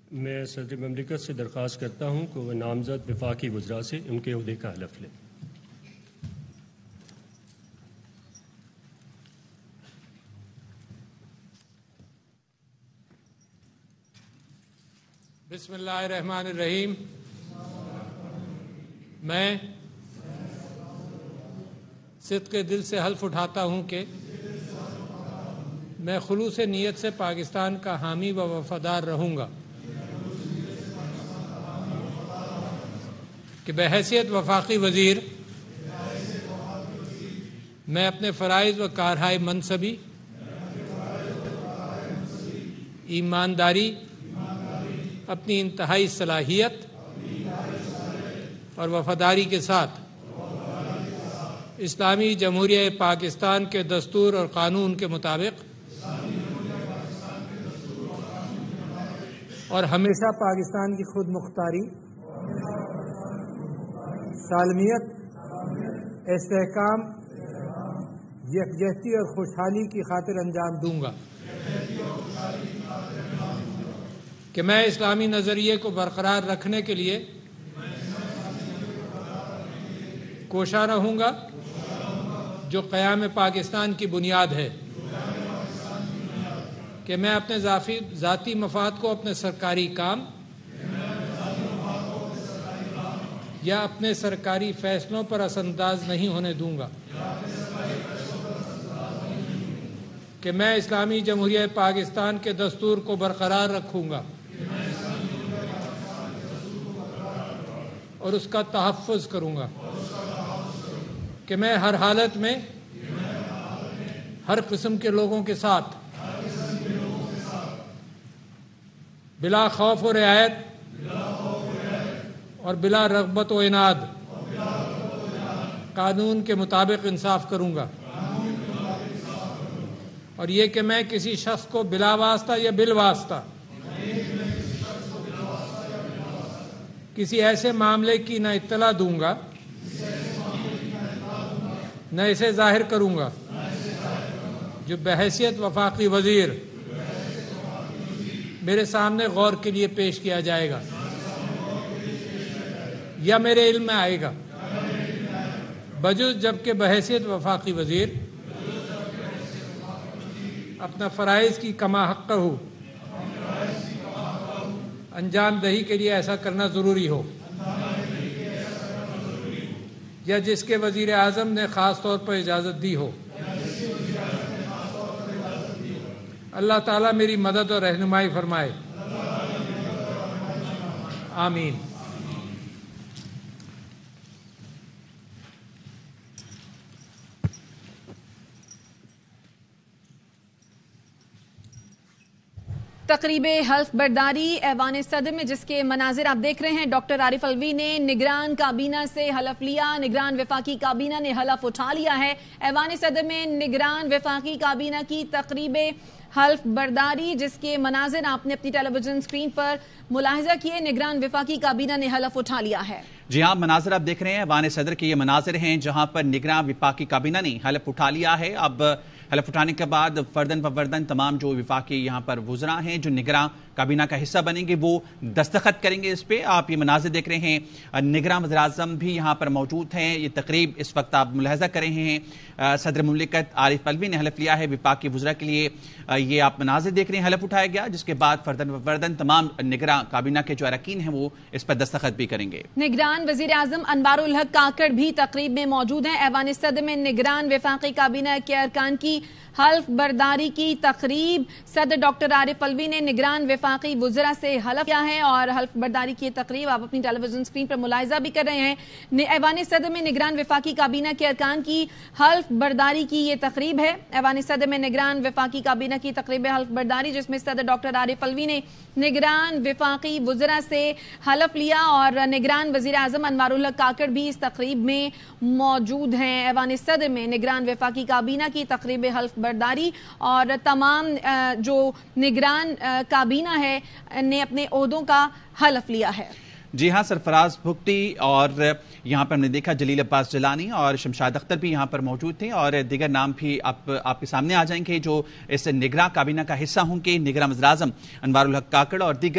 میں صدر مملکت سے درخواست کرتا ہوں کہ وہ نامزد وفاقی وزراء سے ان کے عہدے کا حلف لیں۔ بسم اللہ الرحمن الرحیم۔ میں صدق دل سے حلف اٹھاتا ہوں کہ میں خلوص نیت سے پاکستان کا حامی و وفادار رہوں گا، کہ بحیثیت وفاقی وزیر میں اپنے فرائض و کارہائے منصبی، ایمانداری، اپنی انتہائی صلاحیت اور وفاداری کے ساتھ اسلامی جمہوریہ پاکستان کے دستور اور قانون کے مطابق اور ہمیشہ پاکستان کی خود مختاری، سالمیت، استحکام، یکجہتی اور خوشحالی کی خاطر انجام دوں گا، کہ میں اسلامی نظریے کو برقرار رکھنے کے لیے کوشاں رہوں گا، جو قیام پاکستان کی بنیاد ہے، کہ میں اپنے ذاتی مفاد کو اپنے سرکاری کام یا اپنے سرکاری فیصلوں پر اثر انداز نہیں ہونے دوں گا، کہ میں اسلامی جمہوریہ پاکستان کے دستور کو برقرار رکھوں گا اور اس کا تحفظ کروں گا، کہ میں ہر حالت میں ہر قسم کے لوگوں کے ساتھ بلا خوف و رعایت اور بلا رغبت و عناد قانون کے مطابق انصاف کروں گا، اور یہ کہ میں کسی شخص کو بلا واسطہ یا بالواسطہ کسی ایسے معاملے کی نہ اطلاع دوں گا، نہ اسے ظاہر کروں گا، جو بحیثیت وفاقی وزیر میرے سامنے غور کے لیے پیش کیا جائے گا یا میرے علم میں آئے گا، بجز جبکہ بحیثیت وفاقی وزیر اپنا فرائض کی کما حق ہو انجام دہی کے لیے ایسا کرنا ضروری ہو، یا جس کے وزیر اعظم نے خاص طور پر اجازت دی ہو۔ اللہ تعالیٰ میری مدد اور رہنمائی فرمائے، آمین۔ تقریب حلف برداری ایوان صدر میں جس کے مناظر آپ دیکھ رہے ہیں، ڈاکٹر عارف الوی نے نگران کابینہ سے حلف لیا، نگران وفاقی کابینہ نے حلف اٹھا لیا ہے۔ ایوان صدر میں نگران وفاقی کابینہ کی تقریب حلف برداری جس کے مناظر آپ نے اپنی ٹیلی ویژن اسکرین پر ملاحظہ کیے، نگران وفاقی کابینہ نے حلف اٹھا لیا ہے۔ جی ہاں، مناظر آپ دیکھ رہے ہیں ایوان صدر کے یہ مناظر ہیں جہاں پر نگران وفاقی کابینہ نے حلف اٹھا لیا ہے۔ اب حلف اٹھانے کے بعد فردن فوردن تمام جو وفاقی یہاں پر وزراء ہیں جو نگراں کابینہ کا حصہ بنیں گے وہ دستخط کریں گے اس پہ۔ آپ یہ مناظر دیکھ رہے ہیں، نگراں وزیر اعظم بھی یہاں پر موجود ہیں۔ یہ تقریب اس وقت آپ ملاحظہ کر رہے ہیں، صدر مملکت عارف الوی نے حلف لیا ہے وفاقی وزراء کے لیے۔ یہ آپ مناظر دیکھ رہے ہیں، حلف اٹھایا گیا جس کے بعد فردن فوردن تمام نگراں کابینہ کے جو اراکین ہیں وہ اس پر دستخط بھی کریں گے۔ نگران وزیر اعظم انوار الحق کاکڑ بھی تقریب میں موجود ہیں۔ ایوان صدر میں نگران وفاقی کابینہ کے ارکان کی حلف برداری کی تقریب، صدر ڈاکٹر عارف الوی نے نگران وفاقی وزراء سے حلف کیا ہے اور حلف برداری کی تقریب آپ اپنی ٹیلی ویژن اسکرین پر ملاحظہ بھی کر رہے ہیں۔ ایوان صدر میں نگران وفاقی کابینہ کے ارکان کی حلف برداری کی یہ تقریب ہے۔ ایوان صدر میں نگران وفاقی کابینہ کی تقریب حلف برداری جس میں صدر ڈاکٹر عارف الوی نے نگران وفاقی وزراء سے حلف لیا اور نگران وزیر اعظم انوار الحق کاکڑ بھی اس تقریب میں موجود ہیں۔ ایوان صدر میں نگران وفاقی کابینہ کی تقریب حلف برداری اور تمام جو نگران کابینہ ہے نے اپنے عہدوں کا حلف لیا ہے۔ جی ہاں، سرفراز بھگتی اور یہاں پر ہم نے دیکھا جلیل عباس جیلانی اور شمشاد اختر بھی یہاں پر موجود تھے اور دیگر نام بھی آپ کے سامنے آ جائیں گے جو اس نگراں کابینہ کا حصہ ہوں گے۔ نگراں وزیر اعظم انوار الحق کاکڑ اور دیگر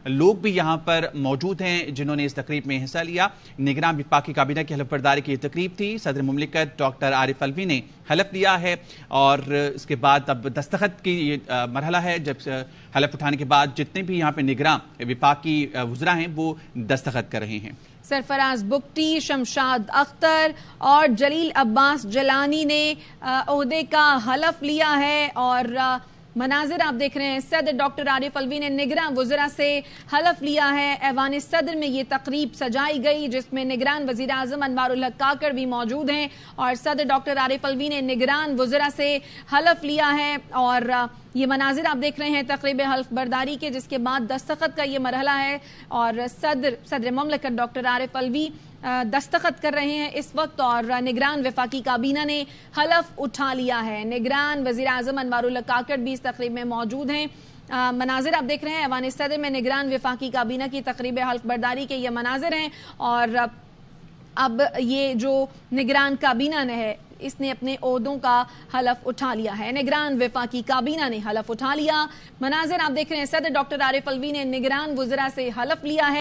لوگ بھی یہاں پر موجود ہیں جنہوں نے اس تقریب میں حصہ لیا۔ نگراں وفاقی کابینہ کی حلف برداری کی تقریب تھی۔ صدر مملکت ڈاکٹر عارف الوی نے حلف لیا ہے اور اس کے بعد اب دستخط کی مرحلہ ہے، جب حلف اٹھانے کے بعد جتنے بھی یہاں پہ نگراں وفاقی وزراء ہیں وہ دستخط کر رہے ہیں۔ سرفراز بگٹی، شمشاد اختر اور جلیل عباس جیلانی نے عہدے کا حلف لیا ہے اور مناظر آپ دیکھ رہے ہیں۔ صدر ڈاکٹر عارف الوی نے نگراں وزراء سے حلف لیا ہے۔ ایوان صدر میں یہ تقریب سجائی گئی جس میں نگران وزیر اعظم انوار الحق کاکڑ بھی موجود ہیں اور صدر ڈاکٹر عارف الوی نے نگران وزراء سے حلف لیا ہے اور یہ مناظر آپ دیکھ رہے ہیں تقریب حلف برداری کے، جس کے بعد دستخط کا یہ مرحلہ ہے اور صدر مملکت ڈاکٹر عارف الوی دستخط کر رہے ہیں اس وقت اور نگران وفاقی کابینہ نے حلف اٹھا لیا ہے۔ نگران وزیر اعظم انوار الحق کاکڑ بھی اس تقریب میں موجود ہیں۔ مناظر آپ دیکھ رہے ہیں ایوان صدر میں نگران وفاقی کابینہ کی تقریب حلف برداری کے یہ مناظر ہیں اور اب یہ جو نگران کابینہ نے ہے اس نے اپنے عہدوں کا حلف اٹھا لیا ہے۔ نگران وفاقی کابینہ نے حلف اٹھا لیا۔ مناظر آپ دیکھ رہے ہیں صدر ڈاکٹر عارف الوی نے نگران وزراء سے حلف لیا ہے۔